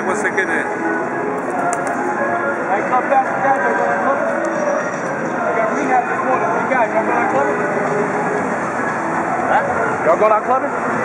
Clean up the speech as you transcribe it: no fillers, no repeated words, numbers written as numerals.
você querer. Hey, come back to that, they're gonna club it. They got rehab this morning. What you got? Y'all go out clubbing? Huh? Y'all go out clubbing?